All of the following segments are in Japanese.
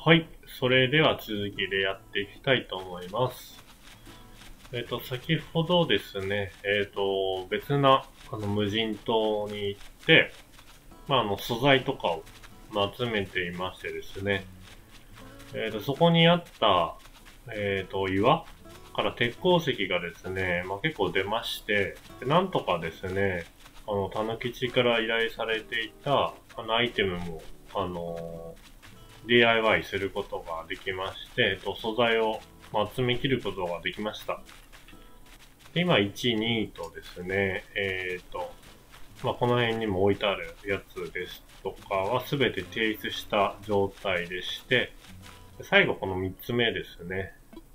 はい。それでは続きでやっていきたいと思います。先ほどですね、別な、無人島に行って、素材とかを、集めていましてですね、そこにあった、岩から鉄鉱石がですね、結構出まして、でなんとかですね、たぬきちから依頼されていた、アイテムも、DIY することができまして、素材を、集め切ることができました。で今、1、2とですね、この辺にも置いてあるやつですとかはすべて提出した状態でして、最後この3つ目ですね。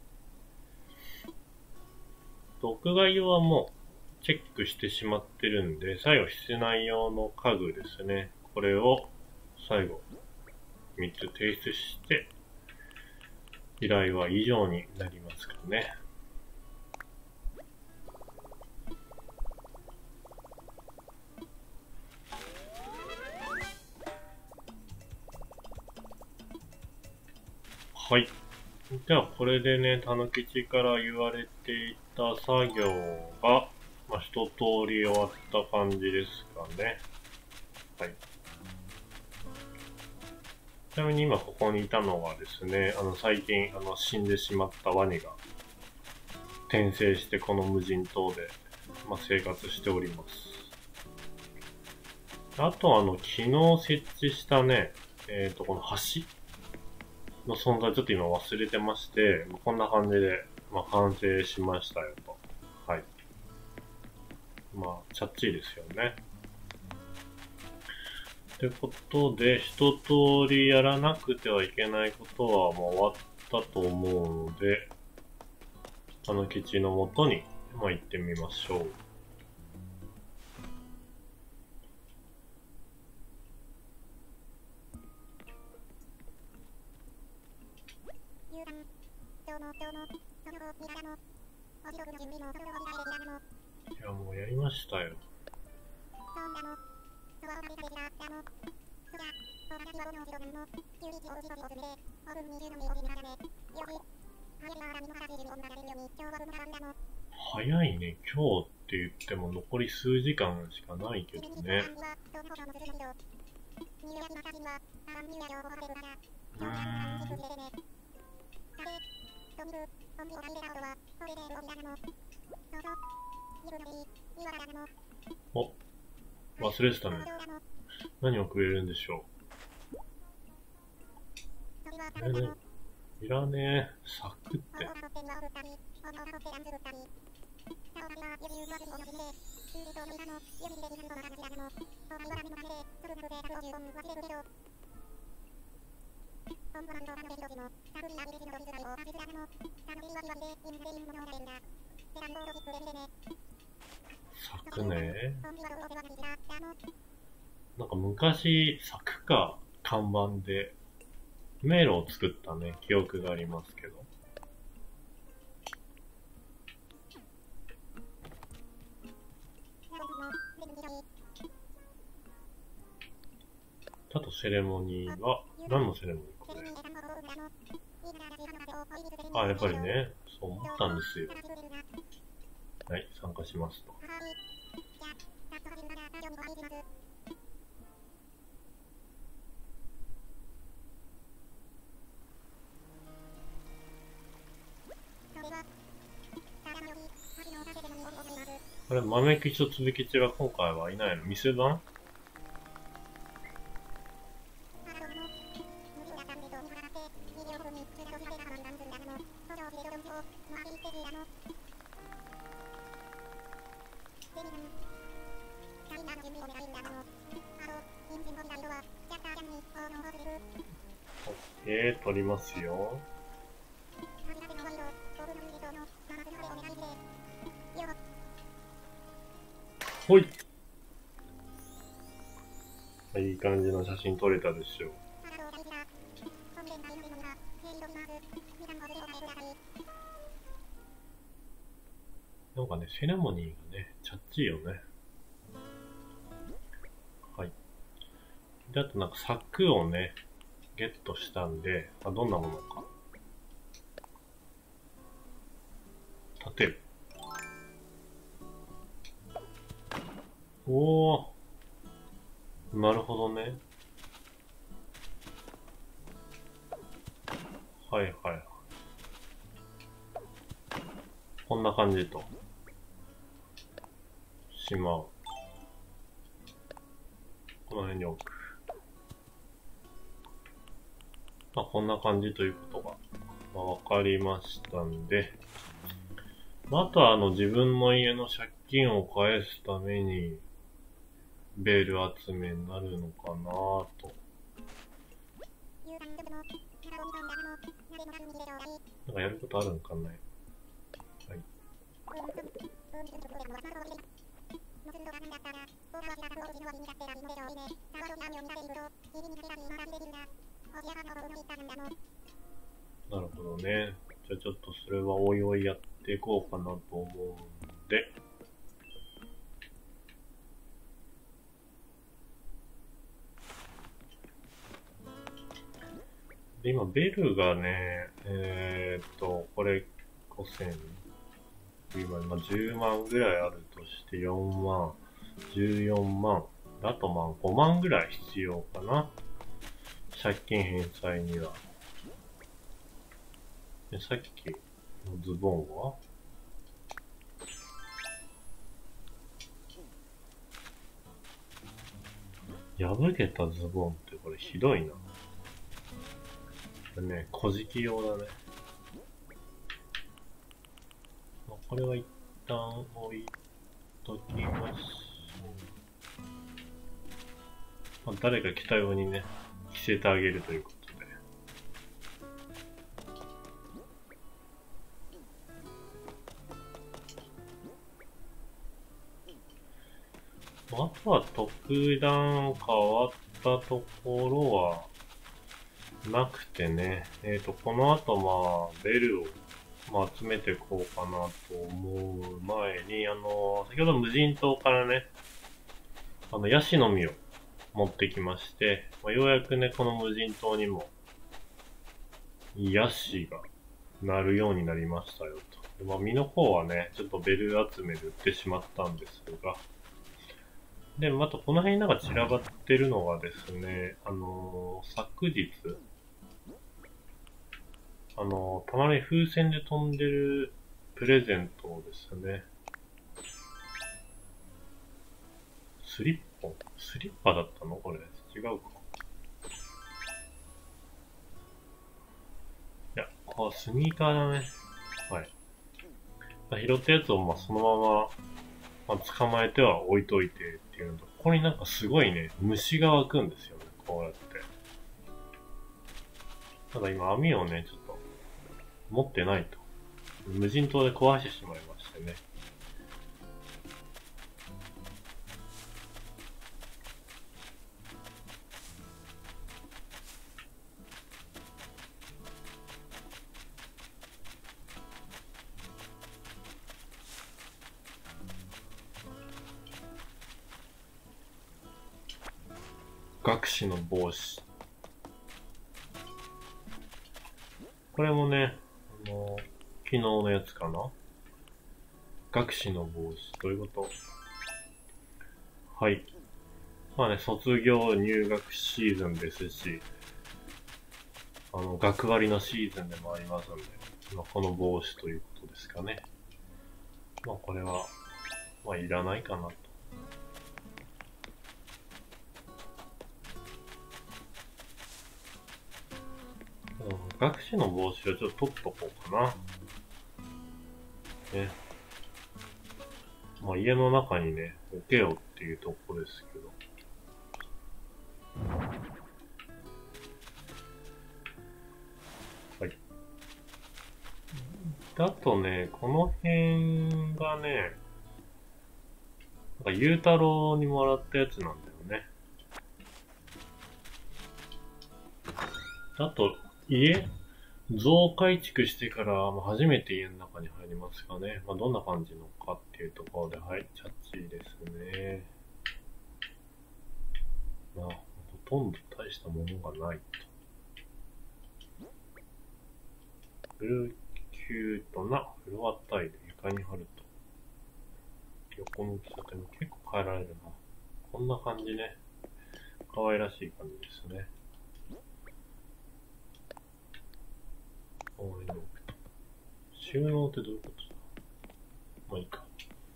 屋外用はもうチェックしてしまってるんで、最後室内用の家具ですね。これを最後3つ提出して、依頼は以上になりますからね。はい。じゃあこれでね、たぬきちから言われていた作業が、一通り終わった感じですかね。はい。ちなみに今ここにいたのがですね、最近、死んでしまったワニが転生してこの無人島で、生活しております。あと昨日設置したね、この橋の存在ちょっと今忘れてまして、こんな感じで、完成しましたよと。はい。チャッチーですよね。ってことで、一通りやらなくてはいけないことはもう終わったと思うので、たぬきちのもとに、行ってみましょう。いや、もうやりましたよ。早いね。今日って言っても残り数時間しかないけどね。お、忘れてたね。何をくれるんでしょう。いらねえ。サクって。柵ね。なんか昔、柵か看板で迷路を作ったね、記憶がありますけど。あとセレモニーは、何のセレモニーこれ。あ、やっぱりね、そう思ったんですよ。はい、参加しますと。あれ、豆吉とつぶ吉が今回はいないの？店番？取りますよ。ほい。いい感じの写真撮れたでしょう。なんかね、セレモニーがね、チャッチーよね。はい。で、あとなんか柵をね、 ゲットしたんで、どんなものか。立てる。おー。なるほどね。はいはい。こんな感じと。しまう。この辺に置く。こんな感じということが、わかりましたんで、あとは自分の家の借金を返すために、ベール集めになるのかなぁと。なんかやることあるんかね。はい。なるほどね。じゃあちょっとそれはおいおいやっていこうかなと思うんで。で、今、ベルがね、これ5000、今10万ぐらいあるとして4万、14万、あと5万ぐらい必要かな。借金返済には。で、さっきのズボンは破けたズボンってこれひどいな。これね、小じき用だね。これは一旦置いときます。誰か着たようにね、着せてあげるということで。あとは特段変わったところはなくてね、この後ベルを集めていこうかなと思う前に、先ほど無人島からね、ヤシの実を持ってきまして、ようやくね、この無人島にも、ヤシが鳴るようになりましたよと。で実の方はね、ちょっとベル集めで売ってしまったんですが、で、あとこの辺になんか散らばってるのがですね、昨日、たまに風船で飛んでるプレゼントをですね、スリッパだったのこれ。違うか。いや、スニーカーだね。はい。拾ったやつをそのまま、捕まえては置いといてっていうのと、ここになんかすごいね、虫が湧くんですよね。こうやって。ただ今網をね、ちょっと持ってないと。無人島で壊してしまいましてね。学士の帽子。これもね、昨日のやつかな。学士の帽子。どういうこと？はい。卒業入学シーズンですし、学割のシーズンでもありますので、この帽子ということですかね。これは、いらないかなと。学士の帽子はちょっと取っとこうかな。ね。家の中にね、置けよっていうとこですけど。はい。あとね、この辺がね、ゆうたろうにもらったやつなんだよね。あと、増改築してから初めて家の中に入りますかね。どんな感じのかっていうところで、はい、チャッチーですね。ほとんど大したものがないと。 ブルーキュートなフロアタイル、床に貼ると。横向きさても結構変えられるな。こんな感じね。可愛らしい感じですね。この辺に置くと。収納ってどういうことだ？まあいいか。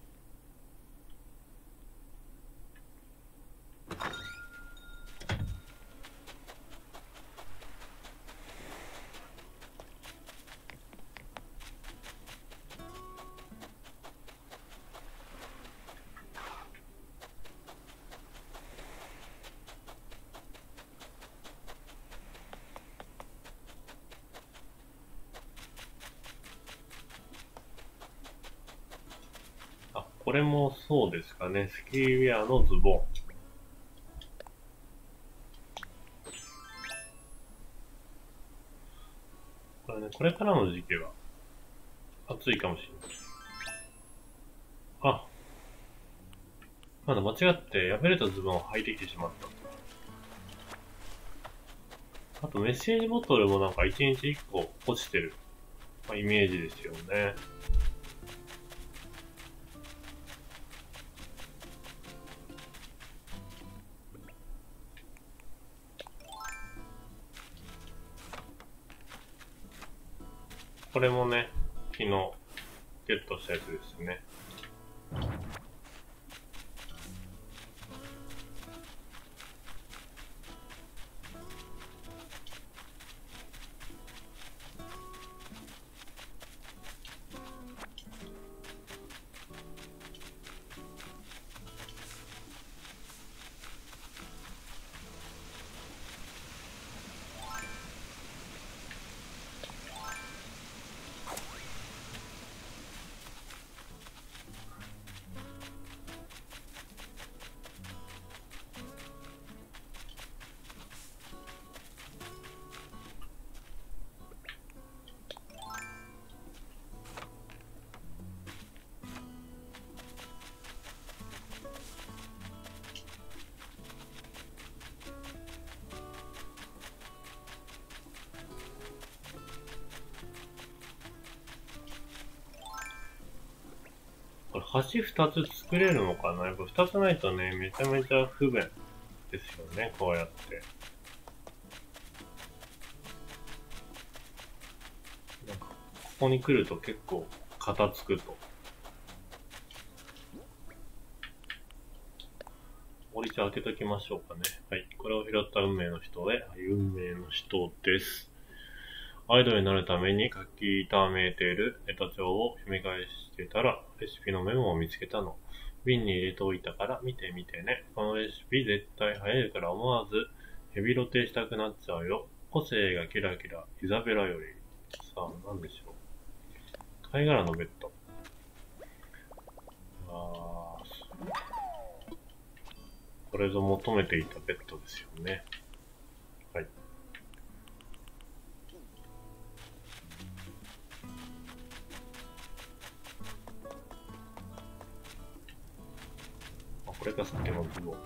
これもそうですかね。スキーウェアのズボン。これね、これからの時期は暑いかもしれない。あ、まだ間違って破れたズボンを履いてきてしまった。あとメッセージボトルもなんか1日1個落ちてる、イメージですよね。これもね、昨日ゲットしたやつですね。これ橋2つ作れるのかな？やっぱ2つないとね、めちゃめちゃ不便ですよね、こうやって。なんか、ここに来ると結構、片付くと。折り茶開けときましょうかね。はい。これを拾った運命の人へ、運命の人です。アイドルになるために書き溜めているネタ帳を読み返してたら、レシピのメモを見つけたの。瓶に入れておいたから見てみてね。このレシピ絶対流行るから思わずヘビロテしたくなっちゃうよ。個性がキラキラ、イザベラより。さあ、なんでしょう。貝殻のベッド。これぞ求めていたベッドですよね。はい。これがさっきのズボン。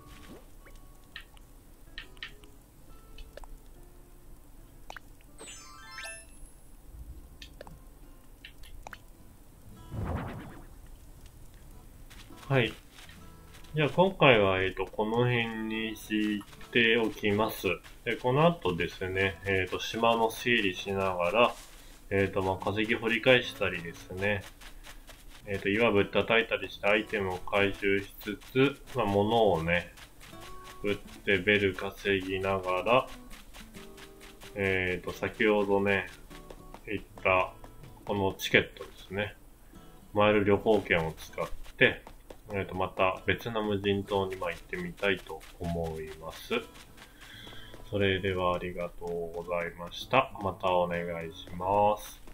はい。じゃあ今回は、この辺にしておきます。で、この後ですね、島の整理しながら、化石掘り返したりですね、岩ぶったたいたりしてアイテムを回収しつつ、物をね、売ってベル稼ぎながら、先ほどね、言った、このチケットですね。マイル旅行券を使って、また別な無人島に行ってみたいと思います。それではありがとうございました。またお願いします。